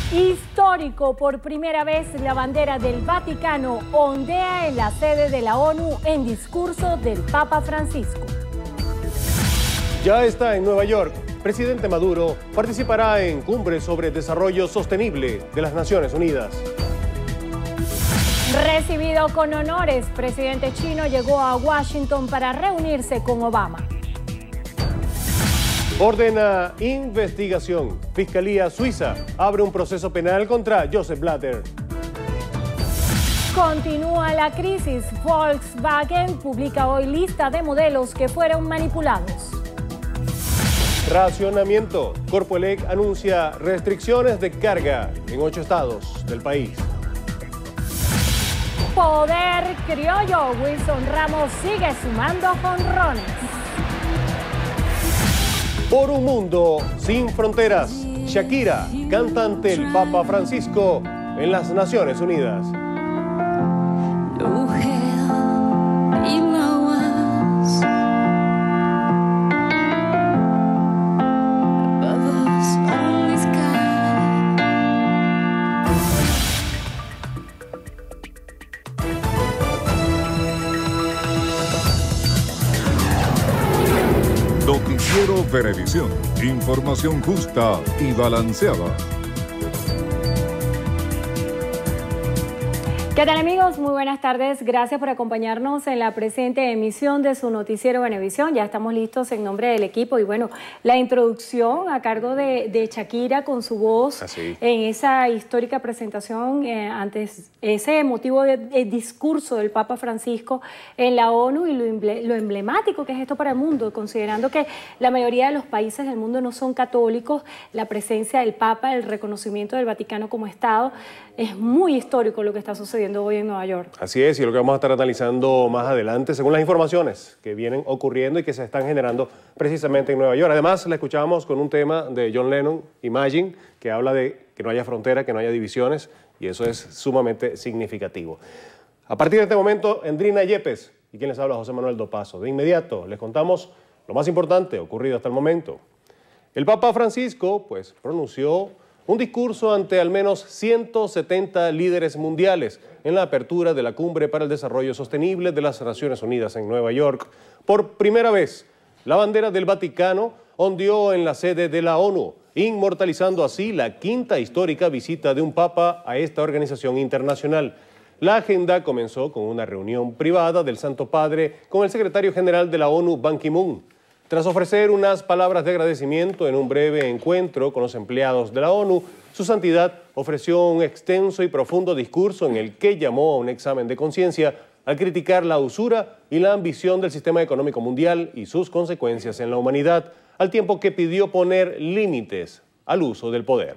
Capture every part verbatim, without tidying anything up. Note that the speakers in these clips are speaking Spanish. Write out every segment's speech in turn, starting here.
Histórico, por primera vez la bandera del Vaticano ondea en la sede de la ONU en discurso del Papa Francisco. Ya está en Nueva York. Presidente Maduro participará en cumbre sobre desarrollo sostenible de las Naciones Unidas. Recibido con honores, presidente chino llegó a Washington para reunirse con Obama. Ordena investigación. Fiscalía Suiza abre un proceso penal contra Joseph Blatter. Continúa la crisis. Volkswagen publica hoy lista de modelos que fueron manipulados. Racionamiento. Corpoelec anuncia restricciones de carga en ocho estados del país. Poder criollo. Wilson Ramos sigue sumando jonrones. Por un mundo sin fronteras, Shakira canta ante el Papa Francisco en las Naciones Unidas. Noticiero Venevisión. Información justa y balanceada. ¿Qué tal, amigos? Muy buenas tardes. Gracias por acompañarnos en la presente emisión de su Noticiero Venevisión. Ya estamos listos en nombre del equipo. Y bueno, la introducción a cargo de, de Shakira con su voz Así. en esa histórica presentación eh, ante ese emotivo de, de discurso del Papa Francisco en la ONU y lo, lo emblemático que es esto para el mundo, considerando que la mayoría de los países del mundo no son católicos. La presencia del Papa, el reconocimiento del Vaticano como Estado, es muy histórico lo que está sucediendo hoy en Nueva York. Así es, y lo que vamos a estar analizando más adelante, según las informaciones que vienen ocurriendo y que se están generando precisamente en Nueva York. Además, la escuchábamos con un tema de John Lennon, Imagine, que habla de que no haya frontera, que no haya divisiones, y eso es sumamente significativo. A partir de este momento, Endrina Yepes, y quien les habla, José Manuel Dopazo. De inmediato, les contamos lo más importante ocurrido hasta el momento. El Papa Francisco, pues, pronunció un discurso ante al menos ciento setenta líderes mundiales en la apertura de la Cumbre para el Desarrollo Sostenible de las Naciones Unidas en Nueva York. Por primera vez, la bandera del Vaticano ondeó en la sede de la ONU, inmortalizando así la quinta histórica visita de un papa a esta organización internacional. La agenda comenzó con una reunión privada del Santo Padre con el secretario general de la ONU, Ban Ki-moon. Tras ofrecer unas palabras de agradecimiento en un breve encuentro con los empleados de la ONU, Su Santidad ofreció un extenso y profundo discurso en el que llamó a un examen de conciencia al criticar la usura y la ambición del sistema económico mundial y sus consecuencias en la humanidad, al tiempo que pidió poner límites al uso del poder.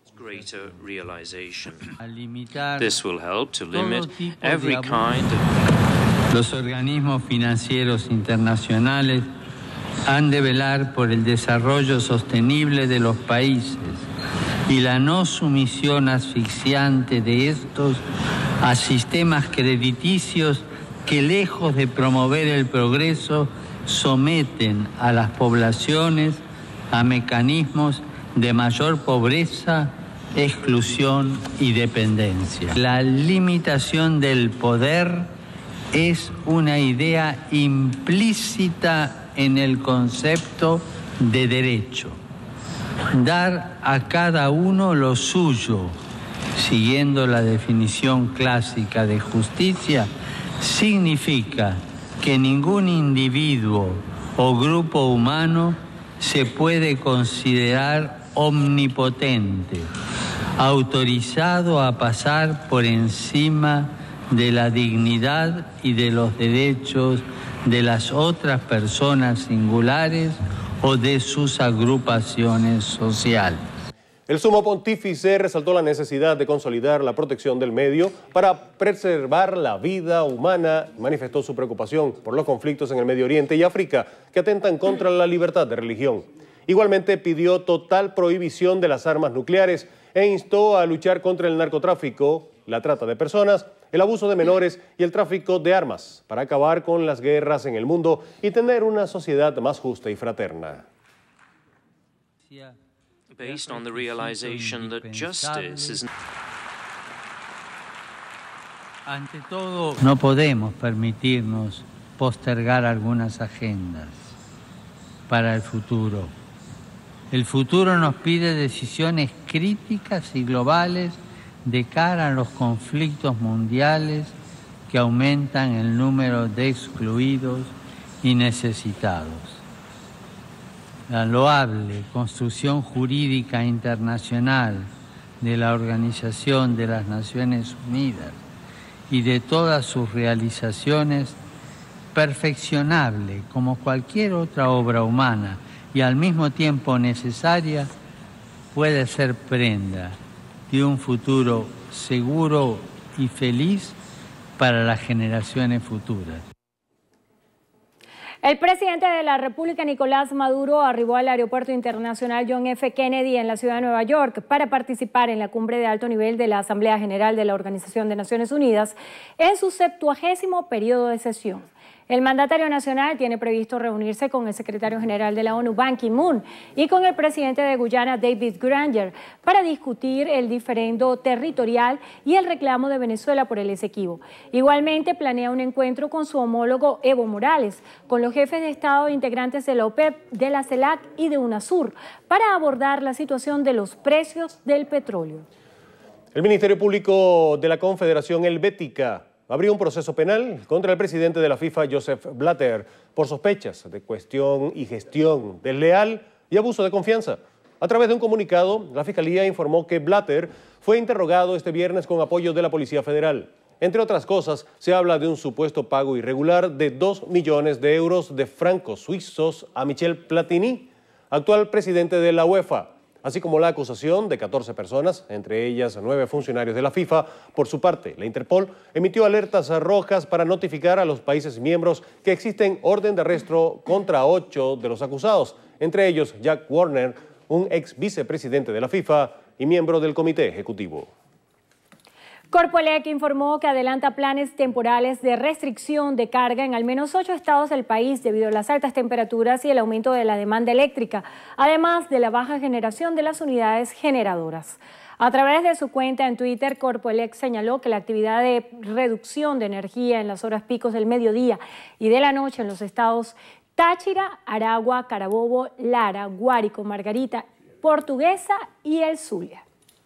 This will help to limit every kind of... Los organismos financieros internacionales han de velar por el desarrollo sostenible de los países y la no sumisión asfixiante de estos a sistemas crediticios que, lejos de promover el progreso, someten a las poblaciones a mecanismos de mayor pobreza, exclusión y dependencia. La limitación del poder es una idea implícita en el concepto de derecho. Dar a cada uno lo suyo, siguiendo la definición clásica de justicia, significa que ningún individuo o grupo humano se puede considerar omnipotente, autorizado a pasar por encima de la dignidad y de los derechos de las otras personas singulares o de sus agrupaciones sociales. El sumo pontífice resaltó la necesidad de consolidar la protección del medio para preservar la vida humana y manifestó su preocupación por los conflictos en el Medio Oriente y África que atentan contra la libertad de religión. Igualmente pidió total prohibición de las armas nucleares e instó a luchar contra el narcotráfico, la trata de personas, el abuso de menores y el tráfico de armas para acabar con las guerras en el mundo y tener una sociedad más justa y fraterna. based on the realization that justice is... Ante todo, no podemos permitirnos postergar algunas agendas para el futuro. El futuro nos pide decisiones críticas y globales de cara a los conflictos mundiales que aumentan el número de excluidos y necesitados. La loable construcción jurídica internacional de la Organización de las Naciones Unidas y de todas sus realizaciones, perfeccionable como cualquier otra obra humana y al mismo tiempo necesaria, puede ser prenda de un futuro seguro y feliz para las generaciones futuras. El presidente de la República, Nicolás Maduro, arribó al Aeropuerto Internacional John F. Kennedy en la ciudad de Nueva York para participar en la cumbre de alto nivel de la Asamblea General de la Organización de Naciones Unidas en su septuagésimo periodo de sesión. El mandatario nacional tiene previsto reunirse con el secretario general de la ONU, Ban Ki-moon, y con el presidente de Guyana, David Granger, para discutir el diferendo territorial y el reclamo de Venezuela por el Esequibo. Igualmente planea un encuentro con su homólogo Evo Morales, con los jefes de Estado integrantes de la OPEP, de la CELAC y de UNASUR, para abordar la situación de los precios del petróleo. El Ministerio Público de la Confederación Helvética abrió un proceso penal contra el presidente de la FIFA, Joseph Blatter, por sospechas de cuestión y gestión desleal y abuso de confianza. A través de un comunicado, la Fiscalía informó que Blatter fue interrogado este viernes con apoyo de la Policía Federal. Entre otras cosas, se habla de un supuesto pago irregular de dos millones de euros de francos suizos a Michel Platini, actual presidente de la UEFA, así como la acusación de catorce personas, entre ellas nueve funcionarios de la FIFA. Por su parte, la Interpol emitió alertas rojas para notificar a los países miembros que existen orden de arresto contra ocho de los acusados, entre ellos Jack Warner, un ex vicepresidente de la FIFA y miembro del Comité Ejecutivo. Corpoelec informó que adelanta planes temporales de restricción de carga en al menos ocho estados del país debido a las altas temperaturas y el aumento de la demanda eléctrica, además de la baja generación de las unidades generadoras. A través de su cuenta en Twitter, Corpoelec señaló que la actividad de reducción de energía en las horas picos del mediodía y de la noche en los estados Táchira, Aragua, Carabobo, Lara, Guárico, Margarita, Portuguesa y el Zulia.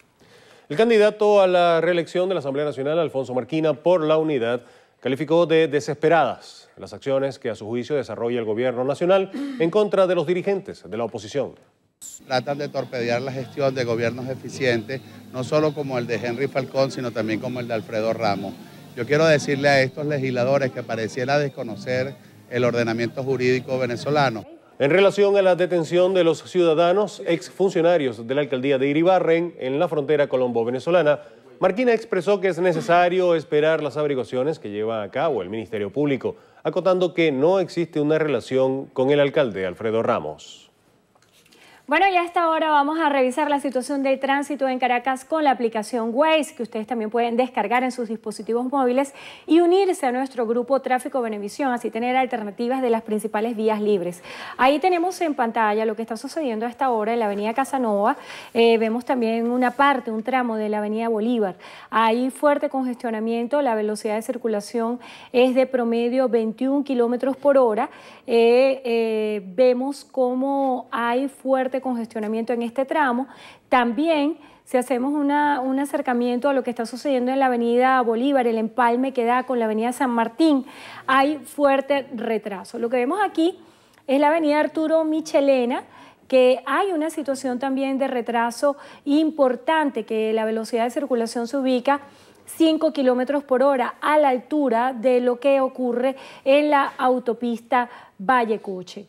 El candidato a la reelección de la Asamblea Nacional, Alfonso Marquina, por la Unidad, calificó de desesperadas las acciones que a su juicio desarrolla el gobierno nacional en contra de los dirigentes de la oposición. Tratan de torpedear la gestión de gobiernos eficientes, no solo como el de Henry Falcón, sino también como el de Alfredo Ramos. Yo quiero decirle a estos legisladores que pareciera desconocer el ordenamiento jurídico venezolano. En relación a la detención de los ciudadanos exfuncionarios de la alcaldía de Iribarren en la frontera colombo-venezolana, Marquina expresó que es necesario esperar las averiguaciones que lleva a cabo el Ministerio Público, acotando que no existe una relación con el alcalde Alfredo Ramos. Bueno, y a esta hora vamos a revisar la situación del tránsito en Caracas con la aplicación Waze, que ustedes también pueden descargar en sus dispositivos móviles y unirse a nuestro grupo Tráfico Venevisión, así tener alternativas de las principales vías libres. Ahí tenemos en pantalla lo que está sucediendo a esta hora en la avenida Casanova. Eh, vemos también una parte, un tramo de la avenida Bolívar. Hay fuerte congestionamiento, la velocidad de circulación es de promedio veintiún kilómetros por hora. Eh, eh, vemos cómo hay fuerte congestionamiento en este tramo. También, si hacemos una, un acercamiento a lo que está sucediendo en la avenida Bolívar, el empalme que da con la avenida San Martín, hay fuerte retraso. Lo que vemos aquí es la avenida Arturo Michelena, que hay una situación también de retraso importante, que la velocidad de circulación se ubica cinco kilómetros por hora a la altura de lo que ocurre en la autopista Vallecoche.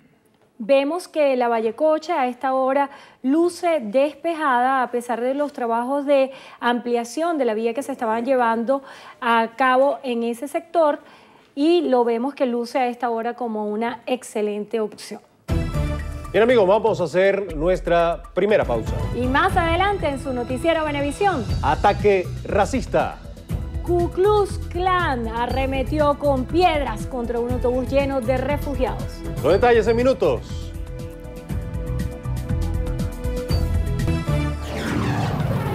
Vemos que la Vallecoche a esta hora luce despejada a pesar de los trabajos de ampliación de la vía que se estaban llevando a cabo en ese sector, y lo vemos que luce a esta hora como una excelente opción. Bien amigos, vamos a hacer nuestra primera pausa. Y más adelante en su noticiero Venevisión. Ataque racista. Ku Klux Klan arremetió con piedras contra un autobús lleno de refugiados. Los detalles en minutos.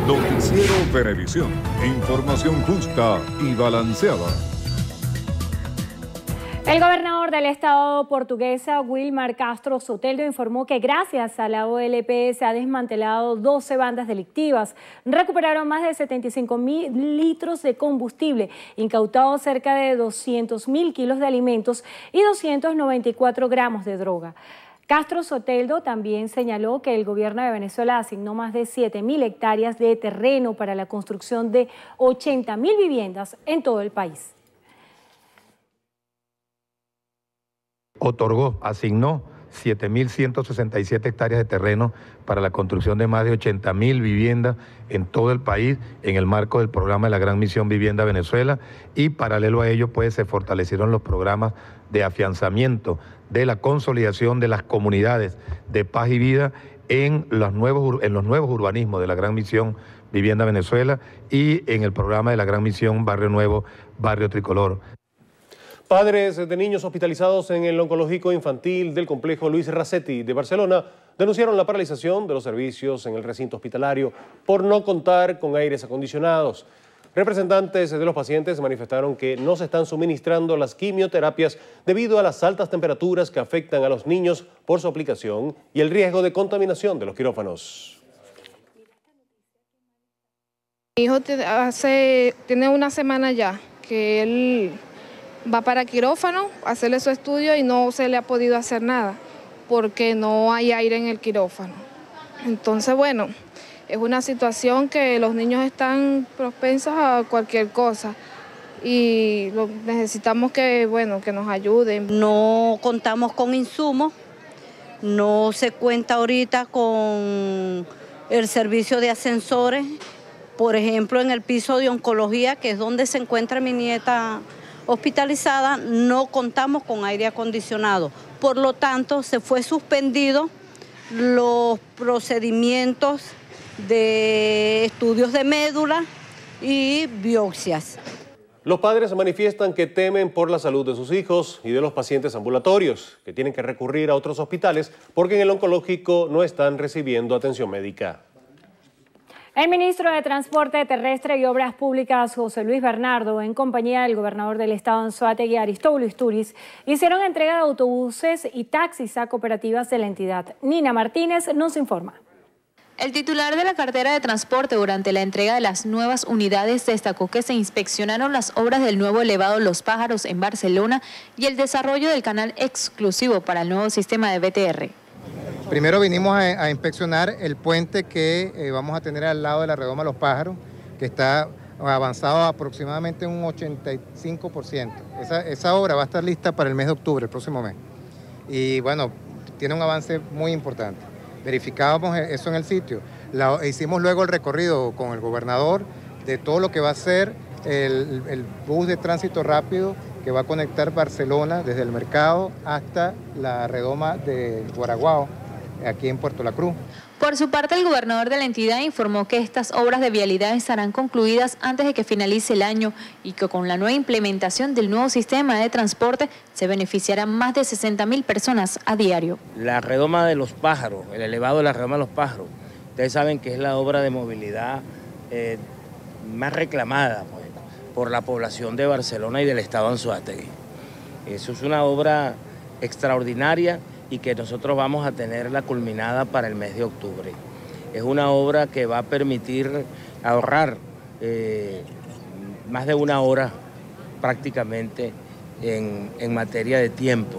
Noticiero Venevisión. Información justa y balanceada. El gobernador del estado portuguesa, Wilmar Castro Soteldo, informó que gracias a la O L P se ha desmantelado doce bandas delictivas. Recuperaron más de setenta y cinco mil litros de combustible, incautado cerca de doscientos mil kilos de alimentos y doscientos noventa y cuatro gramos de droga. Castro Soteldo también señaló que el gobierno de Venezuela asignó más de siete mil hectáreas de terreno para la construcción de ochenta mil viviendas en todo el país. Otorgó, asignó siete mil ciento sesenta y siete hectáreas de terreno para la construcción de más de ochenta mil viviendas en todo el país en el marco del programa de la Gran Misión Vivienda Venezuela, y paralelo a ello pues se fortalecieron los programas de afianzamiento de la consolidación de las comunidades de paz y vida en los nuevos, en los nuevos urbanismos de la Gran Misión Vivienda Venezuela y en el programa de la Gran Misión Barrio Nuevo, Barrio Tricolor. Padres de niños hospitalizados en el oncológico infantil del complejo Luis Racetti de Barcelona denunciaron la paralización de los servicios en el recinto hospitalario por no contar con aires acondicionados. Representantes de los pacientes manifestaron que no se están suministrando las quimioterapias debido a las altas temperaturas que afectan a los niños por su aplicación y el riesgo de contaminación de los quirófanos. Mi hijo hace, tiene una semana ya que él va para quirófano a hacerle su estudio y no se le ha podido hacer nada porque no hay aire en el quirófano. Entonces, bueno, es una situación que los niños están propensos a cualquier cosa y lo, necesitamos que, bueno, que nos ayuden. No contamos con insumos, no se cuenta ahorita con el servicio de ascensores. Por ejemplo, en el piso de oncología, que es donde se encuentra mi nieta hospitalizada, no contamos con aire acondicionado. Por lo tanto, se fue suspendido los procedimientos de estudios de médula y biopsias. Los padres manifiestan que temen por la salud de sus hijos y de los pacientes ambulatorios, que tienen que recurrir a otros hospitales porque en el oncológico no están recibiendo atención médica. El ministro de Transporte Terrestre y Obras Públicas, José Luis Bernardo, en compañía del gobernador del estado Anzoátegui, Aristóbulo Isturiz, hicieron entrega de autobuses y taxis a cooperativas de la entidad. Nina Martínez nos informa. El titular de la cartera de transporte durante la entrega de las nuevas unidades destacó que se inspeccionaron las obras del nuevo elevado Los Pájaros en Barcelona y el desarrollo del canal exclusivo para el nuevo sistema de B T R. Primero vinimos a, a inspeccionar el puente que eh, vamos a tener al lado de la redoma Los Pájaros, que está avanzado aproximadamente un ochenta y cinco por ciento. Esa, esa obra va a estar lista para el mes de octubre, el próximo mes. Y bueno, tiene un avance muy importante. Verificábamos eso en el sitio. La, hicimos luego el recorrido con el gobernador de todo lo que va a ser el, el bus de tránsito rápido que va a conectar Barcelona desde el mercado hasta la redoma de Guaraguao, aquí en Puerto La Cruz. Por su parte, el gobernador de la entidad informó que estas obras de vialidad estarán concluidas antes de que finalice el año y que con la nueva implementación del nuevo sistema de transporte se beneficiarán más de sesenta mil personas a diario. La redoma de Los Pájaros, el elevado de la redoma de Los Pájaros, ustedes saben que es la obra de movilidad eh, más reclamada pues, por la población de Barcelona y del estado Anzoátegui. Eso es una obra extraordinaria y que nosotros vamos a tenerla culminada para el mes de octubre. Es una obra que va a permitir ahorrar eh, más de una hora prácticamente en, en materia de tiempo.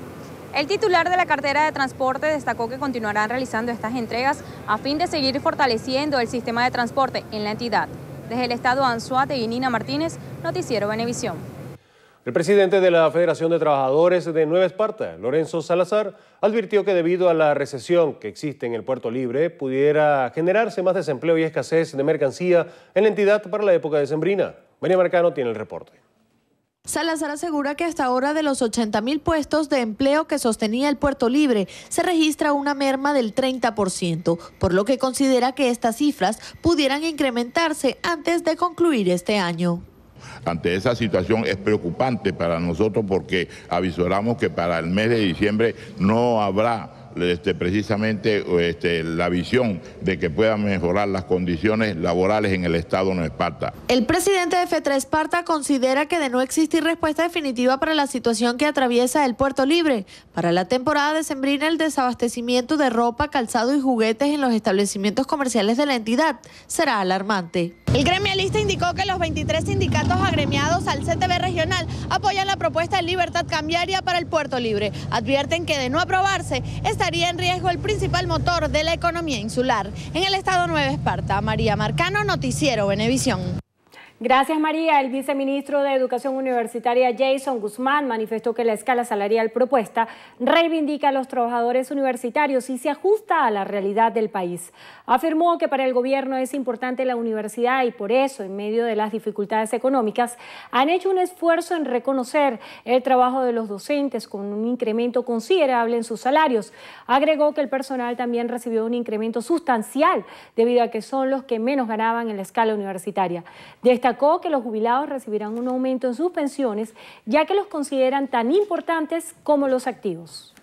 El titular de la cartera de transporte destacó que continuarán realizando estas entregas a fin de seguir fortaleciendo el sistema de transporte en la entidad. Desde el estado Anzoátegui, Nina Martínez, Noticiero Venevisión. El presidente de la Federación de Trabajadores de Nueva Esparta, Lorenzo Salazar, advirtió que debido a la recesión que existe en el Puerto Libre, pudiera generarse más desempleo y escasez de mercancía en la entidad para la época decembrina. María Marcano tiene el reporte. Salazar asegura que hasta ahora de los ochenta mil puestos de empleo que sostenía el Puerto Libre, se registra una merma del treinta por ciento, por lo que considera que estas cifras pudieran incrementarse antes de concluir este año. Ante esa situación es preocupante para nosotros porque avisoramos que para el mes de diciembre no habrá este, precisamente este, la visión de que puedan mejorar las condiciones laborales en el estado de Nueva Esparta. El presidente de FETRAESPARTA considera que de no existir respuesta definitiva para la situación que atraviesa el Puerto Libre, para la temporada decembrina el desabastecimiento de ropa, calzado y juguetes en los establecimientos comerciales de la entidad será alarmante. El gremialista indicó que los veintitrés sindicatos agremiados al C T B regional apoyan la propuesta de libertad cambiaria para el Puerto Libre. Advierten que de no aprobarse estaría en riesgo el principal motor de la economía insular. En el estado Nueva Esparta, María Marcano, Noticiero Venevisión. Gracias, María. El viceministro de Educación Universitaria, Jason Guzmán, manifestó que la escala salarial propuesta reivindica a los trabajadores universitarios y se ajusta a la realidad del país. Afirmó que para el gobierno es importante la universidad y por eso, en medio de las dificultades económicas, han hecho un esfuerzo en reconocer el trabajo de los docentes con un incremento considerable en sus salarios. Agregó que el personal también recibió un incremento sustancial debido a que son los que menos ganaban en la escala universitaria. Destacó que los jubilados recibirán un aumento en sus pensiones, ya que los consideran tan importantes como los activos.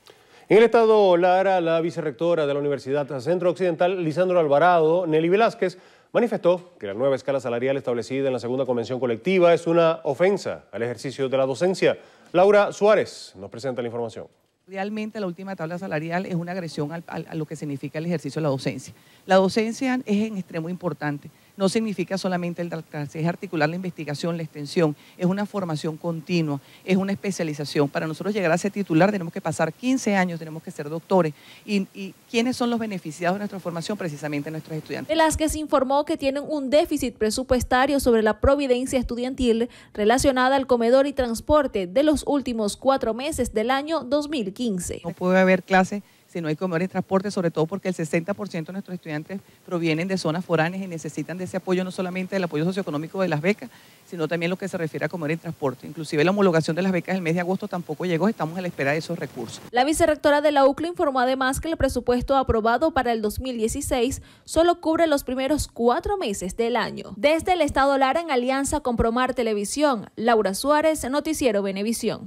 En el estado Lara, la vicerrectora de la Universidad Centro Occidental, Lisandro Alvarado, Nelly Velázquez, manifestó que la nueva escala salarial establecida en la segunda convención colectiva es una ofensa al ejercicio de la docencia. Laura Suárez nos presenta la información. Realmente la última tabla salarial es una agresión al, al, a lo que significa el ejercicio de la docencia. La docencia es en extremo importante. No significa solamente el dar clases, es articular la investigación, la extensión, es una formación continua, es una especialización. Para nosotros llegar a ser titular tenemos que pasar quince años, tenemos que ser doctores. ¿Y, y quiénes son los beneficiados de nuestra formación? Precisamente nuestros estudiantes. Velázquez informó que tienen un déficit presupuestario sobre la providencia estudiantil relacionada al comedor y transporte de los últimos cuatro meses del año dos mil quince. No puede haber clases si no hay comedor y transporte, sobre todo porque el sesenta por ciento de nuestros estudiantes provienen de zonas foráneas y necesitan de ese apoyo, no solamente del apoyo socioeconómico de las becas, sino también lo que se refiere a comedor y transporte. Inclusive la homologación de las becas el mes de agosto tampoco llegó, estamos a la espera de esos recursos. La vicerrectora de la U C L A informó además que el presupuesto aprobado para el dos mil dieciséis solo cubre los primeros cuatro meses del año. Desde el estado Lara, en alianza con Promar Televisión, Laura Suárez, Noticiero Venevisión.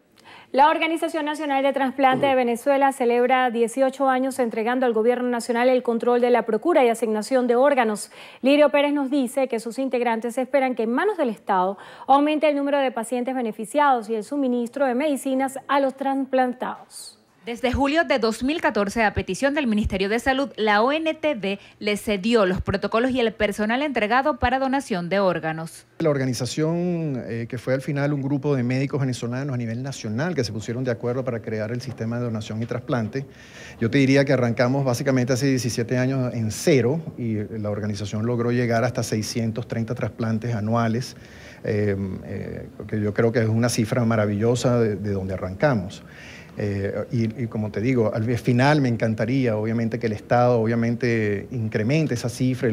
La Organización Nacional de Trasplante de Venezuela celebra dieciocho años entregando al Gobierno Nacional el control de la procura y asignación de órganos. Lirio Pérez nos dice que sus integrantes esperan que en manos del Estado aumente el número de pacientes beneficiados y el suministro de medicinas a los trasplantados. Desde julio de dos mil catorce, a petición del Ministerio de Salud, la O N T D le cedió los protocolos y el personal entregado para donación de órganos. La organización, eh, que fue al final un grupo de médicos venezolanos a nivel nacional que se pusieron de acuerdo para crear el sistema de donación y trasplante, yo te diría que arrancamos básicamente hace diecisiete años en cero y la organización logró llegar hasta seiscientos treinta trasplantes anuales, eh, eh, que yo creo que es una cifra maravillosa de, de donde arrancamos. Eh, y, y como te digo, al final me encantaría, obviamente, que el Estado, obviamente, incremente esa cifra.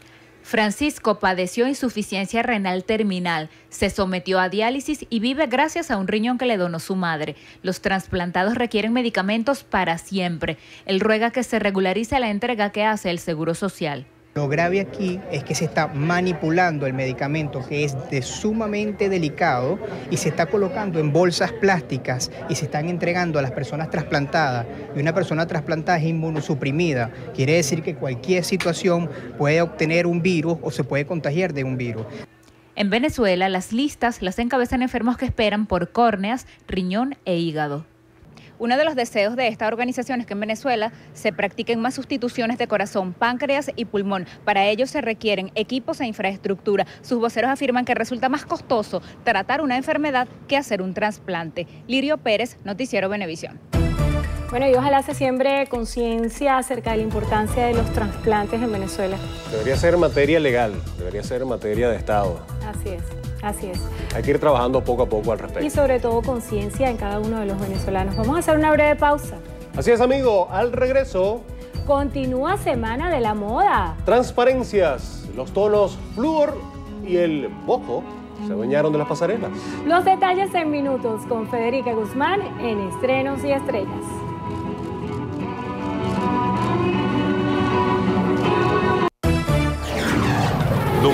Francisco padeció insuficiencia renal terminal, se sometió a diálisis y vive gracias a un riñón que le donó su madre. Los trasplantados requieren medicamentos para siempre. Él ruega que se regularice la entrega que hace el Seguro Social. Lo grave aquí es que se está manipulando el medicamento, que es de sumamente delicado, y se está colocando en bolsas plásticas y se están entregando a las personas trasplantadas. Y una persona trasplantada es inmunosuprimida. Quiere decir que cualquier situación puede obtener un virus o se puede contagiar de un virus. En Venezuela, las listas las encabezan enfermos que esperan por córneas, riñón e hígado. Uno de los deseos de esta organización es que en Venezuela se practiquen más sustituciones de corazón, páncreas y pulmón. Para ello se requieren equipos e infraestructura. Sus voceros afirman que resulta más costoso tratar una enfermedad que hacer un trasplante. Lirio Pérez, Noticiero Venevisión. Bueno, y ojalá se siembre conciencia acerca de la importancia de los trasplantes en Venezuela. Debería ser materia legal, debería ser materia de Estado. Así es. Así es. Hay que ir trabajando poco a poco al respecto. Y sobre todo conciencia en cada uno de los venezolanos. Vamos a hacer una breve pausa. Así es, amigo. Al regreso... Continúa Semana de la Moda. Transparencias, los tonos flúor y el bojo se adueñaron de las pasarelas. Los detalles en minutos con Federica Guzmán en Estrenos y Estrellas.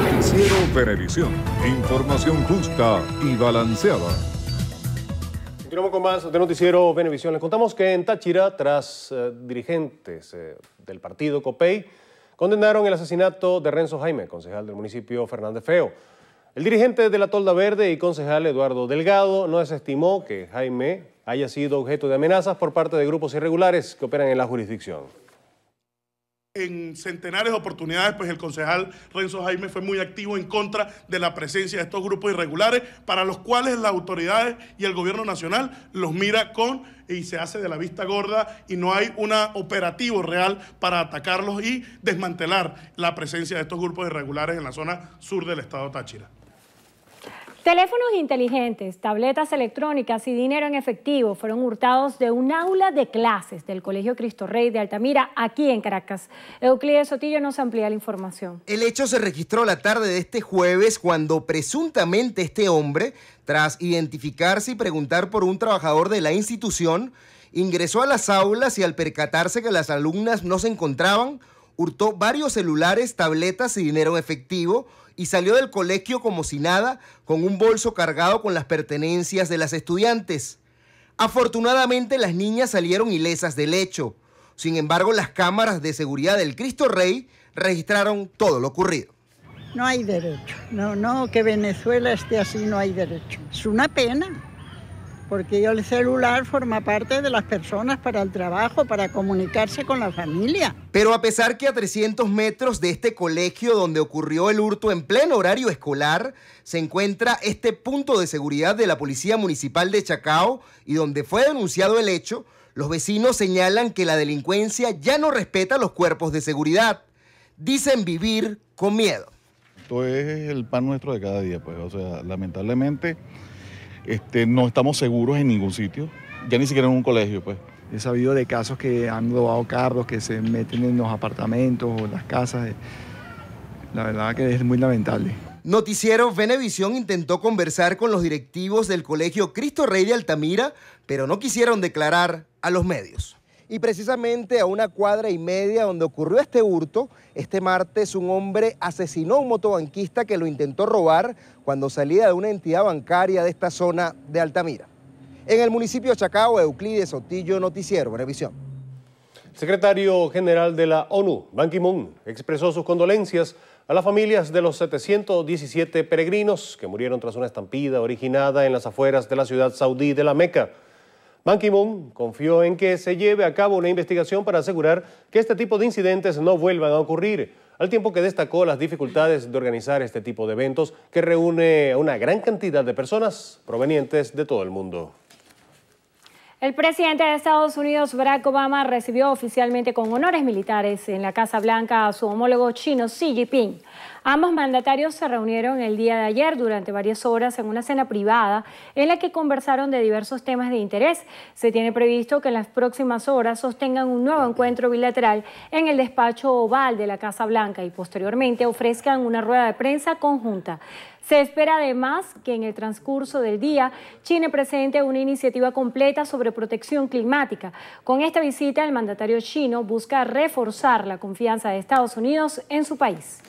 Noticiero Venevisión. Información justa y balanceada. Continuamos con más de Noticiero Venevisión. Les contamos que en Táchira, tras eh, dirigentes eh, del partido COPEI, condenaron el asesinato de Renzo Jaime, concejal del municipio Fernández Feo. El dirigente de la Tolda Verde y concejal Eduardo Delgado no desestimó que Jaime haya sido objeto de amenazas por parte de grupos irregulares que operan en la jurisdicción. En centenares de oportunidades, pues el concejal Renzo Jaime fue muy activo en contra de la presencia de estos grupos irregulares, para los cuales las autoridades y el gobierno nacional los mira con y se hace de la vista gorda, y no hay un operativo real para atacarlos y desmantelar la presencia de estos grupos irregulares en la zona sur del estado Táchira. Teléfonos inteligentes, tabletas electrónicas y dinero en efectivo fueron hurtados de un aula de clases del Colegio Cristo Rey de Altamira, aquí en Caracas. Euclides Sotillo nos amplía la información. El hecho se registró la tarde de este jueves, cuando presuntamente este hombre, tras identificarse y preguntar por un trabajador de la institución, ingresó a las aulas y, al percatarse que las alumnas no se encontraban, hurtó varios celulares, tabletas y dinero en efectivo, y salió del colegio como si nada, con un bolso cargado con las pertenencias de las estudiantes. Afortunadamente, las niñas salieron ilesas del hecho. Sin embargo, las cámaras de seguridad del Cristo Rey registraron todo lo ocurrido. No hay derecho. No, no, que Venezuela esté así, no hay derecho. Es una pena, porque el celular forma parte de las personas para el trabajo, para comunicarse con la familia. Pero a pesar que a trescientos metros de este colegio donde ocurrió el hurto en pleno horario escolar, se encuentra este punto de seguridad de la Policía Municipal de Chacao, y donde fue denunciado el hecho, los vecinos señalan que la delincuencia ya no respeta los cuerpos de seguridad. Dicen vivir con miedo. Esto es el pan nuestro de cada día, pues, o sea, lamentablemente... Este, no estamos seguros en ningún sitio, ya ni siquiera en un colegio, pues. He sabido de casos que han robado carros, que se meten en los apartamentos o las casas. La verdad que es muy lamentable. Noticiero Venevisión intentó conversar con los directivos del Colegio Cristo Rey de Altamira, pero no quisieron declarar a los medios. Y precisamente a una cuadra y media donde ocurrió este hurto, este martes un hombre asesinó a un motobanquista que lo intentó robar cuando salía de una entidad bancaria de esta zona de Altamira. En el municipio de Chacao, Euclides Sotillo, Noticiero Venevisión. El secretario general de la ONU, Ban Ki-moon, expresó sus condolencias a las familias de los setecientos diecisiete peregrinos que murieron tras una estampida originada en las afueras de la ciudad saudí de la Meca. Ban Ki-moon confió en que se lleve a cabo una investigación para asegurar que este tipo de incidentes no vuelvan a ocurrir, al tiempo que destacó las dificultades de organizar este tipo de eventos que reúne a una gran cantidad de personas provenientes de todo el mundo. El presidente de Estados Unidos, Barack Obama, recibió oficialmente con honores militares en la Casa Blanca a su homólogo chino, Xi Jinping. Ambos mandatarios se reunieron el día de ayer durante varias horas en una cena privada en la que conversaron de diversos temas de interés. Se tiene previsto que en las próximas horas sostengan un nuevo encuentro bilateral en el despacho oval de la Casa Blanca y posteriormente ofrezcan una rueda de prensa conjunta. Se espera además que en el transcurso del día China presente una iniciativa completa sobre protección climática. Con esta visita, el mandatario chino busca reforzar la confianza de Estados Unidos en su país.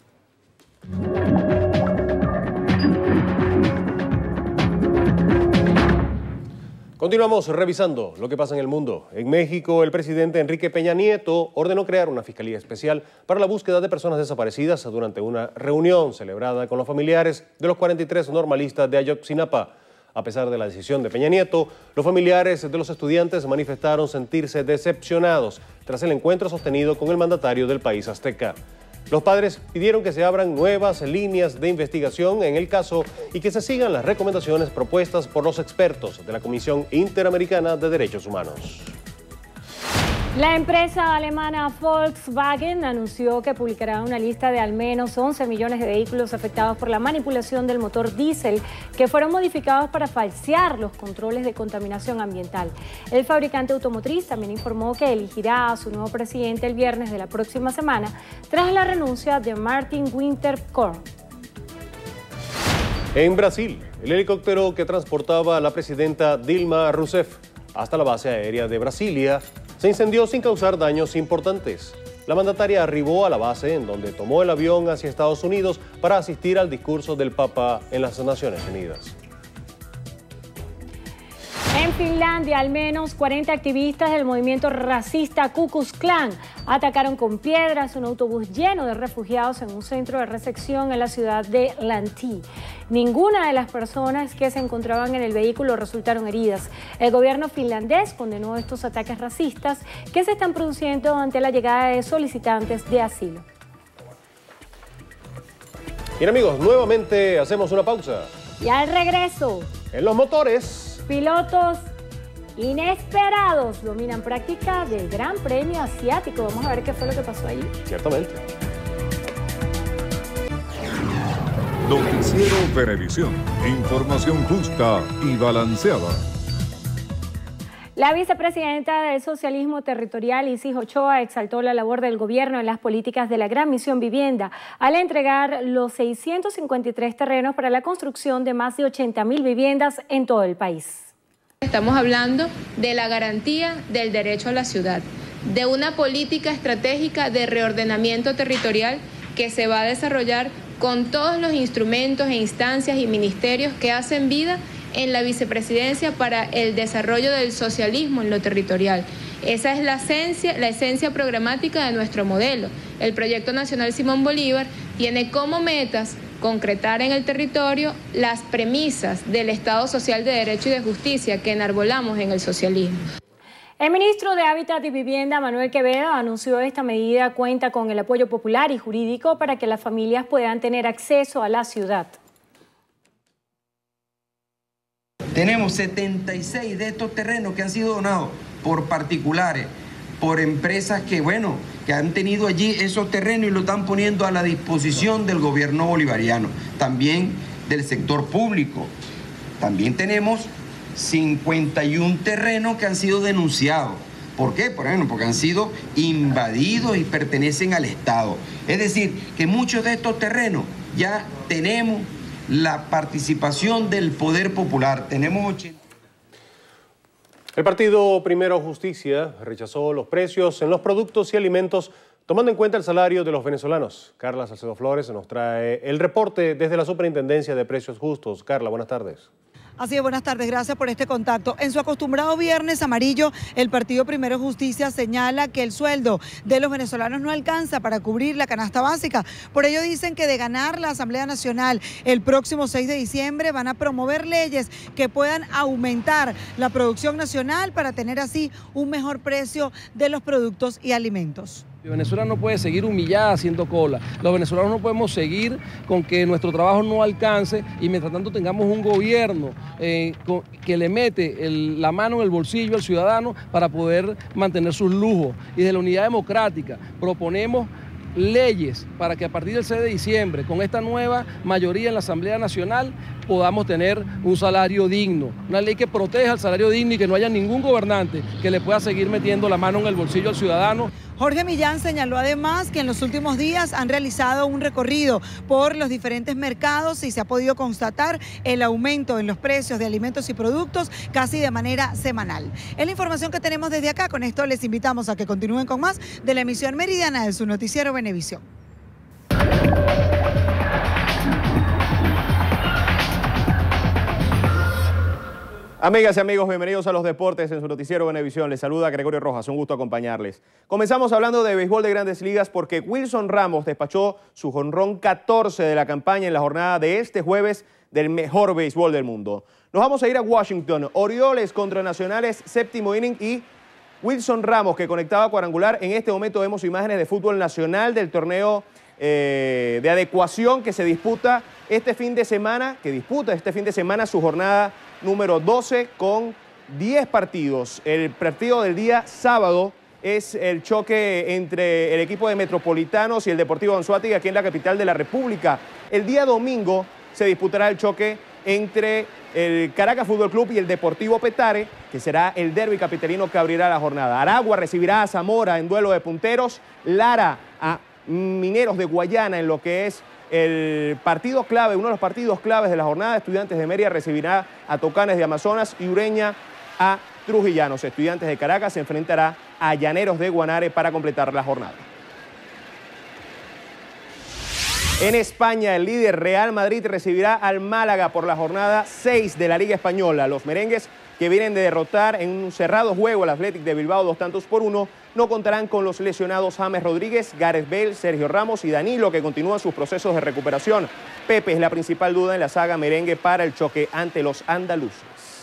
Continuamos revisando lo que pasa en el mundo. En México, el presidente Enrique Peña Nieto ordenó crear una fiscalía especial para la búsqueda de personas desaparecidas durante una reunión celebrada con los familiares de los cuarenta y tres normalistas de Ayotzinapa. A pesar de la decisión de Peña Nieto, los familiares de los estudiantes manifestaron sentirse decepcionados tras el encuentro sostenido con el mandatario del país azteca. Los padres pidieron que se abran nuevas líneas de investigación en el caso y que se sigan las recomendaciones propuestas por los expertos de la Comisión Interamericana de Derechos Humanos. La empresa alemana Volkswagen anunció que publicará una lista de al menos once millones de vehículos afectados por la manipulación del motor diésel que fueron modificados para falsear los controles de contaminación ambiental. El fabricante automotriz también informó que elegirá a su nuevo presidente el viernes de la próxima semana tras la renuncia de Martin Winterkorn. En Brasil, el helicóptero que transportaba a la presidenta Dilma Rousseff hasta la base aérea de Brasilia se incendió sin causar daños importantes. La mandataria arribó a la base, en donde tomó el avión hacia Estados Unidos para asistir al discurso del Papa en las Naciones Unidas. En Finlandia, al menos cuarenta activistas del movimiento racista Ku Klux Klan atacaron con piedras un autobús lleno de refugiados en un centro de recepción en la ciudad de Lahti. Ninguna de las personas que se encontraban en el vehículo resultaron heridas. El gobierno finlandés condenó estos ataques racistas que se están produciendo ante la llegada de solicitantes de asilo. Bien amigos, nuevamente hacemos una pausa. Y al regreso, en los motores, pilotos inesperados dominan práctica del Gran Premio Asiático. Vamos a ver qué fue lo que pasó allí. Ciertamente. Noticiero Venevisión. Información justa y balanceada. La vicepresidenta del Socialismo Territorial, Isis Ochoa, exaltó la labor del gobierno en las políticas de la Gran Misión Vivienda al entregar los seiscientos cincuenta y tres terrenos para la construcción de más de ochenta mil viviendas en todo el país. Estamos hablando de la garantía del derecho a la ciudad, de una política estratégica de reordenamiento territorial que se va a desarrollar con todos los instrumentos e instancias y ministerios que hacen vida en la vicepresidencia para el desarrollo del socialismo en lo territorial. Esa es la esencia, la esencia programática de nuestro modelo. El Proyecto Nacional Simón Bolívar tiene como metas concretar en el territorio las premisas del Estado Social de Derecho y de Justicia que enarbolamos en el socialismo. El ministro de Hábitat y Vivienda, Manuel Quevedo, anunció esta medida cuenta con el apoyo popular y jurídico para que las familias puedan tener acceso a la ciudad. Tenemos setenta y seis de estos terrenos que han sido donados por particulares, por empresas que, bueno, que han tenido allí esos terrenos y lo están poniendo a la disposición del gobierno bolivariano, también del sector público. También tenemos cincuenta y uno terrenos que han sido denunciados. ¿Por qué? Por ejemplo, porque han sido invadidos y pertenecen al Estado. Es decir, que muchos de estos terrenos ya tenemos la participación del poder popular. Tenemos ochenta. El partido Primero Justicia rechazó los precios en los productos y alimentos tomando en cuenta el salario de los venezolanos. Carla Salcedo Flores nos trae el reporte desde la Superintendencia de Precios Justos. Carla, buenas tardes. Así es, buenas tardes, gracias por este contacto. En su acostumbrado viernes amarillo, el partido Primero Justicia señala que el sueldo de los venezolanos no alcanza para cubrir la canasta básica. Por ello dicen que de ganar la Asamblea Nacional el próximo seis de diciembre van a promover leyes que puedan aumentar la producción nacional para tener así un mejor precio de los productos y alimentos. Venezuela no puede seguir humillada haciendo cola. Los venezolanos no podemos seguir con que nuestro trabajo no alcance y mientras tanto tengamos un gobierno eh, con, que le mete el, la mano en el bolsillo al ciudadano para poder mantener sus lujos. Y desde la Unidad Democrática proponemos leyes para que a partir del seis de diciembre, con esta nueva mayoría en la Asamblea Nacional, podamos tener un salario digno, una ley que proteja el salario digno y que no haya ningún gobernante que le pueda seguir metiendo la mano en el bolsillo al ciudadano. Jorge Millán señaló además que en los últimos días han realizado un recorrido por los diferentes mercados y se ha podido constatar el aumento en los precios de alimentos y productos casi de manera semanal. Es la información que tenemos desde acá. Con esto les invitamos a que continúen con más de la emisión meridiana de su noticiero Venevisión. Amigas y amigos, bienvenidos a los deportes en su noticiero Venevisión. Les saluda Gregorio Rojas, un gusto acompañarles. Comenzamos hablando de béisbol de Grandes Ligas porque Wilson Ramos despachó su jonrón catorce de la campaña en la jornada de este jueves del mejor béisbol del mundo. Nos vamos a ir a Washington, Orioles contra Nacionales, séptimo inning y Wilson Ramos que conectaba cuadrangular. En este momento vemos imágenes de fútbol nacional del torneo eh, de adecuación que se disputa este fin de semana, que disputa este fin de semana su jornada número doce con diez partidos. El partido del día sábado es el choque entre el equipo de Metropolitanos y el Deportivo Anzoátegui aquí en la capital de la República. El día domingo se disputará el choque entre el Caracas Fútbol Club y el Deportivo Petare, que será el derbi capitalino que abrirá la jornada. Aragua recibirá a Zamora en duelo de punteros, Lara a Mineros de Guayana en lo que es el partido clave, uno de los partidos claves de la jornada. Estudiantes de Mérida recibirá a Tocanes de Amazonas y Ureña a Trujillanos. Estudiantes de Caracas se enfrentará a Llaneros de Guanare para completar la jornada. En España, el líder Real Madrid recibirá al Málaga por la jornada seis de la Liga Española. Los merengues que que vienen de derrotar en un cerrado juego al Athletic de Bilbao dos tantos por uno, no contarán con los lesionados James Rodríguez, Gareth Bale, Sergio Ramos y Danilo, que continúan sus procesos de recuperación. Pepe es la principal duda en la saga merengue para el choque ante los andaluces.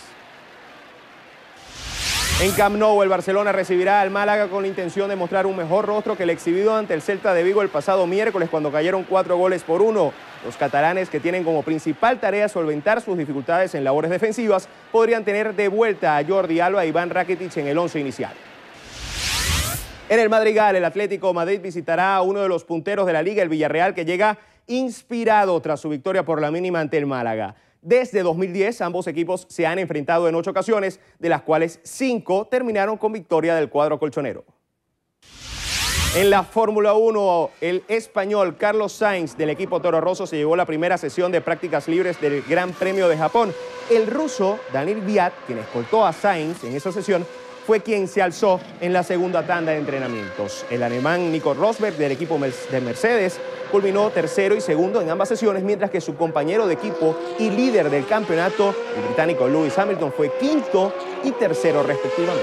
En Camp Nou, el Barcelona recibirá al Málaga con la intención de mostrar un mejor rostro que el exhibido ante el Celta de Vigo el pasado miércoles cuando cayeron cuatro goles por uno. Los catalanes, que tienen como principal tarea solventar sus dificultades en labores defensivas, podrían tener de vuelta a Jordi Alba e Iván Rakitic en el once inicial. En el Madrigal, el Atlético Madrid visitará a uno de los punteros de la Liga, el Villarreal, que llega inspirado tras su victoria por la mínima ante el Málaga. Desde dos mil diez, ambos equipos se han enfrentado en ocho ocasiones, de las cuales cinco terminaron con victoria del cuadro colchonero. En la Fórmula uno, el español Carlos Sainz del equipo Toro Rosso se llevó la primera sesión de prácticas libres del Gran Premio de Japón. El ruso Daniil Kvyat, quien escoltó a Sainz en esa sesión, fue quien se alzó en la segunda tanda de entrenamientos. El alemán Nico Rosberg del equipo de Mercedes culminó tercero y segundo en ambas sesiones, mientras que su compañero de equipo y líder del campeonato, el británico Lewis Hamilton, fue quinto y tercero respectivamente.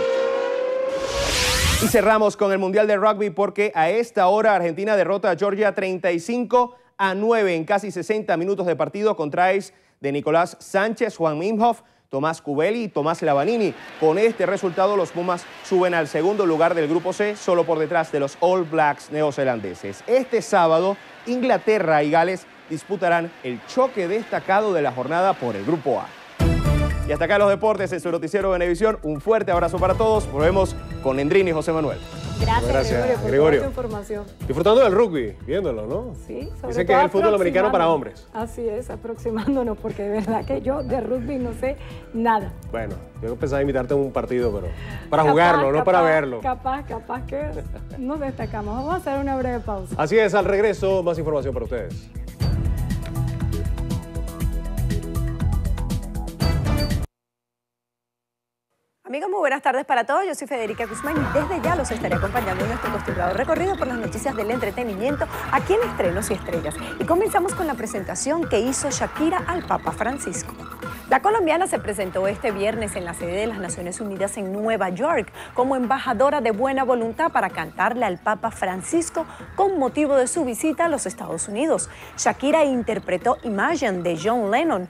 Y cerramos con el Mundial de Rugby porque a esta hora Argentina derrota a Georgia treinta y cinco a nueve en casi sesenta minutos de partido con tries de Nicolás Sánchez, Juan Minhoff, Tomás Cubelli y Tomás Lavanini. Con este resultado, los Pumas suben al segundo lugar del Grupo C, solo por detrás de los All Blacks neozelandeses. Este sábado, Inglaterra y Gales disputarán el choque destacado de la jornada por el Grupo A. Y hasta acá los deportes en su noticiero Venevisión. Un fuerte abrazo para todos. Volvemos con Endrini y José Manuel. Gracias, Gracias, Gregorio, por Gregorio. toda tu información. Disfrutando del rugby, viéndolo, ¿no? Sí, sobre Dicen que todo es el fútbol americano para hombres. Así es, aproximándonos, porque de verdad que yo de rugby no sé nada. Bueno, yo pensaba invitarte a un partido, pero para Capaz, jugarlo, no capaz, para verlo. Capaz, capaz que nos destacamos. Vamos a hacer una breve pausa. Así es, al regreso, más información para ustedes. Amigos, muy buenas tardes para todos. Yo soy Federica Guzmán y desde ya los estaré acompañando en nuestro acostumbrado recorrido por las noticias del entretenimiento aquí en Estrenos y Estrellas. Y comenzamos con la presentación que hizo Shakira al Papa Francisco. La colombiana se presentó este viernes en la sede de las Naciones Unidas en Nueva York como embajadora de buena voluntad para cantarle al Papa Francisco con motivo de su visita a los Estados Unidos. Shakira interpretó Imagine de John Lennon.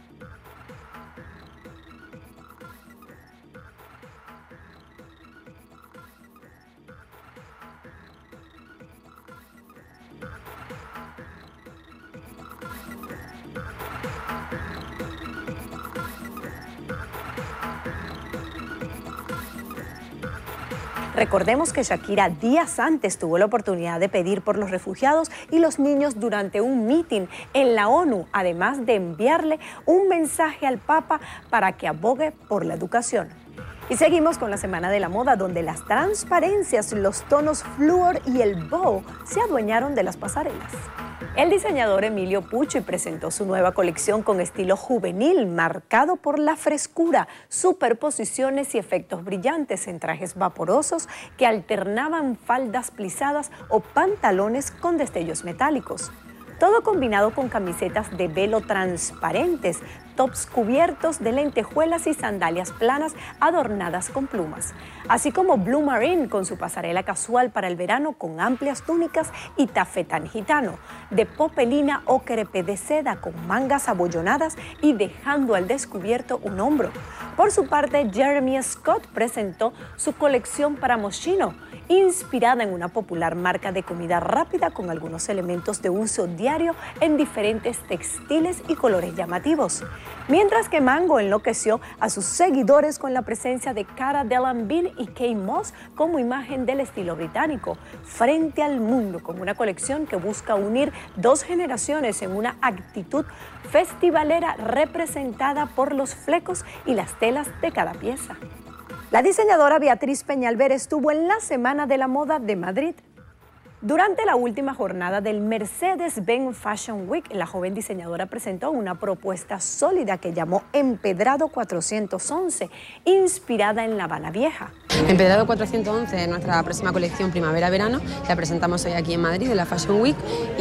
Recordemos que Shakira días antes tuvo la oportunidad de pedir por los refugiados y los niños durante un mitin en la ONU, además de enviarle un mensaje al Papa para que abogue por la educación. Y seguimos con la Semana de la Moda, donde las transparencias, los tonos flúor y el boho se adueñaron de las pasarelas. El diseñador Emilio Pucci presentó su nueva colección con estilo juvenil, marcado por la frescura, superposiciones y efectos brillantes en trajes vaporosos que alternaban faldas plisadas o pantalones con destellos metálicos. Todo combinado con camisetas de velo transparentes, tops cubiertos de lentejuelas y sandalias planas adornadas con plumas. Así como Blue Marine con su pasarela casual para el verano con amplias túnicas y tafetán gitano, de popelina o crepé de seda con mangas abollonadas y dejando al descubierto un hombro. Por su parte, Jeremy Scott presentó su colección para Moschino, inspirada en una popular marca de comida rápida con algunos elementos de uso diario en diferentes textiles y colores llamativos. Mientras que Mango enloqueció a sus seguidores con la presencia de Cara Delevingne y Kate Moss como imagen del estilo británico, frente al mundo, con una colección que busca unir dos generaciones en una actitud festivalera representada por los flecos y las telas de cada pieza. La diseñadora Beatriz Peñalver estuvo en la Semana de la Moda de Madrid. Durante la última jornada del Mercedes-Benz Fashion Week, la joven diseñadora presentó una propuesta sólida que llamó Empedrado cuatrocientos once, inspirada en La Habana Vieja. Empedrado cuatrocientos once es nuestra próxima colección primavera-verano, la presentamos hoy aquí en Madrid, en la Fashion Week,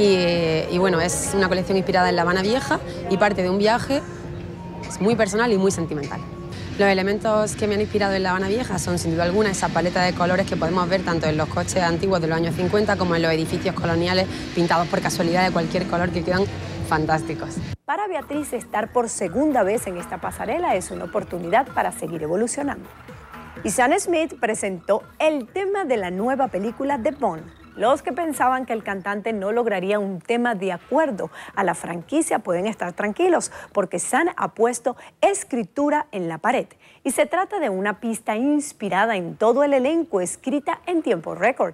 y, y bueno, es una colección inspirada en La Habana Vieja y parte de un viaje muy personal y muy sentimental. Los elementos que me han inspirado en La Habana Vieja son sin duda alguna esa paleta de colores que podemos ver tanto en los coches antiguos de los años cincuenta como en los edificios coloniales pintados por casualidad de cualquier color, que quedan fantásticos. Para Beatriz, estar por segunda vez en esta pasarela es una oportunidad para seguir evolucionando. Y Sam Smith presentó el tema de la nueva película de Bond. Los que pensaban que el cantante no lograría un tema de acuerdo a la franquicia pueden estar tranquilos, porque Sam ha puesto escritura en la pared. Y se trata de una pista inspirada en todo el elenco, escrita en tiempo récord.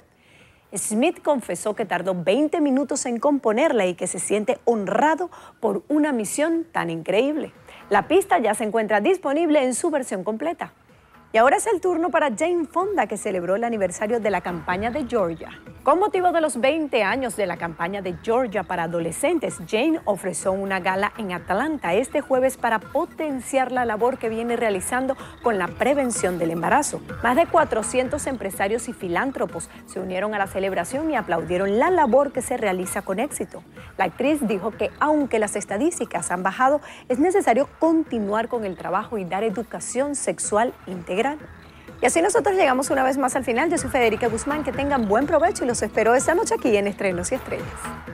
Smith confesó que tardó veinte minutos en componerla y que se siente honrado por una misión tan increíble. La pista ya se encuentra disponible en su versión completa. Y ahora es el turno para Jane Fonda, que celebró el aniversario de la campaña de Georgia. Con motivo de los veinte años de la campaña de Georgia para adolescentes, Jane ofreció una gala en Atlanta este jueves para potenciar la labor que viene realizando con la prevención del embarazo. Más de cuatrocientos empresarios y filántropos se unieron a la celebración y aplaudieron la labor que se realiza con éxito. La actriz dijo que aunque las estadísticas han bajado, es necesario continuar con el trabajo y dar educación sexual integral. Y así nosotros llegamos una vez más al final. Yo soy Federica Guzmán, que tengan buen provecho y los espero esta noche aquí en Estrenos y Estrellas.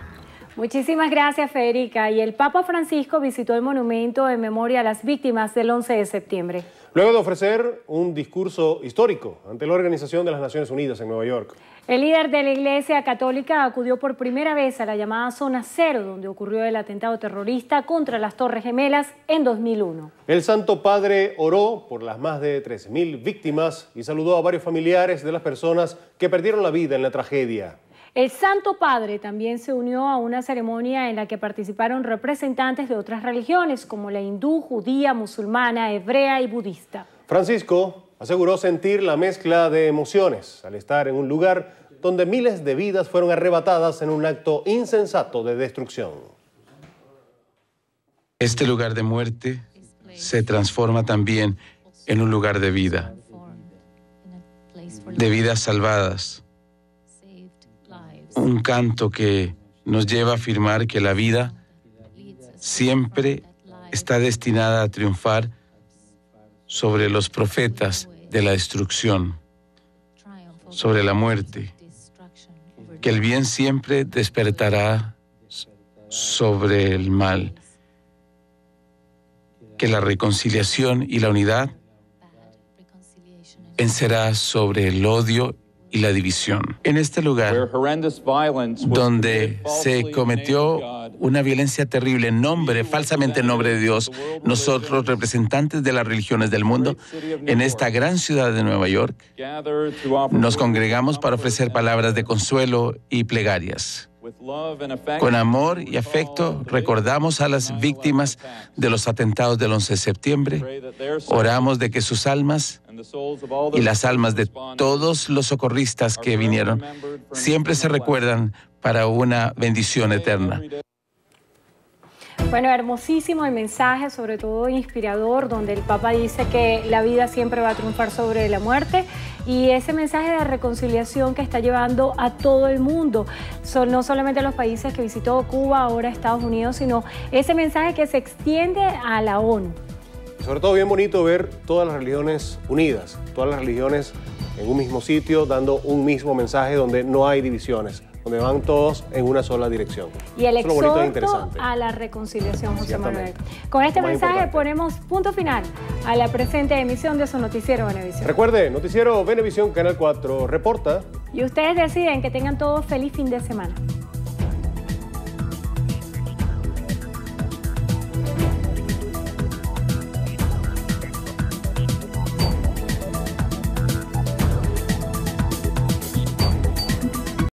Muchísimas gracias, Federica. Y el Papa Francisco visitó el monumento en memoria a las víctimas del once de septiembre. Luego de ofrecer un discurso histórico ante la Organización de las Naciones Unidas en Nueva York. El líder de la Iglesia Católica acudió por primera vez a la llamada Zona Cero, donde ocurrió el atentado terrorista contra las Torres Gemelas en dos mil uno. El Santo Padre oró por las más de tres mil víctimas y saludó a varios familiares de las personas que perdieron la vida en la tragedia. El Santo Padre también se unió a una ceremonia en la que participaron representantes de otras religiones, como la hindú, judía, musulmana, hebrea y budista. Francisco aseguró sentir la mezcla de emociones al estar en un lugar donde miles de vidas fueron arrebatadas en un acto insensato de destrucción. Este lugar de muerte se transforma también en un lugar de vida, de vidas salvadas. Un canto que nos lleva a afirmar que la vida siempre está destinada a triunfar sobre los profetas de la destrucción, sobre la muerte, que el bien siempre despertará sobre el mal, que la reconciliación y la unidad vencerá sobre el odio y la división. En este lugar, donde se cometió una violencia terrible en nombre, falsamente en nombre de Dios, nosotros, representantes de las religiones del mundo, en esta gran ciudad de Nueva York, nos congregamos para ofrecer palabras de consuelo y plegarias. Con amor y afecto recordamos a las víctimas de los atentados del once de septiembre. Oramos de que sus almas y las almas de todos los socorristas que vinieron siempre se recuerdan para una bendición eterna. Bueno, hermosísimo el mensaje, sobre todo inspirador, donde el Papa dice que la vida siempre va a triunfar sobre la muerte, y ese mensaje de reconciliación que está llevando a todo el mundo, son no solamente los países que visitó Cuba, ahora Estados Unidos, sino ese mensaje que se extiende a la ONU. Sobre todo bien bonito ver todas las religiones unidas, todas las religiones en un mismo sitio, dando un mismo mensaje donde no hay divisiones, donde van todos en una sola dirección. Y el Eso es lo bonito e exhorto interesante. a la reconciliación, José Manuel. Con este Más mensaje importante. ponemos punto final a la presente emisión de su noticiero Venevisión. Recuerde, noticiero Venevisión Canal cuatro reporta. Y ustedes deciden. Que tengan todos feliz fin de semana.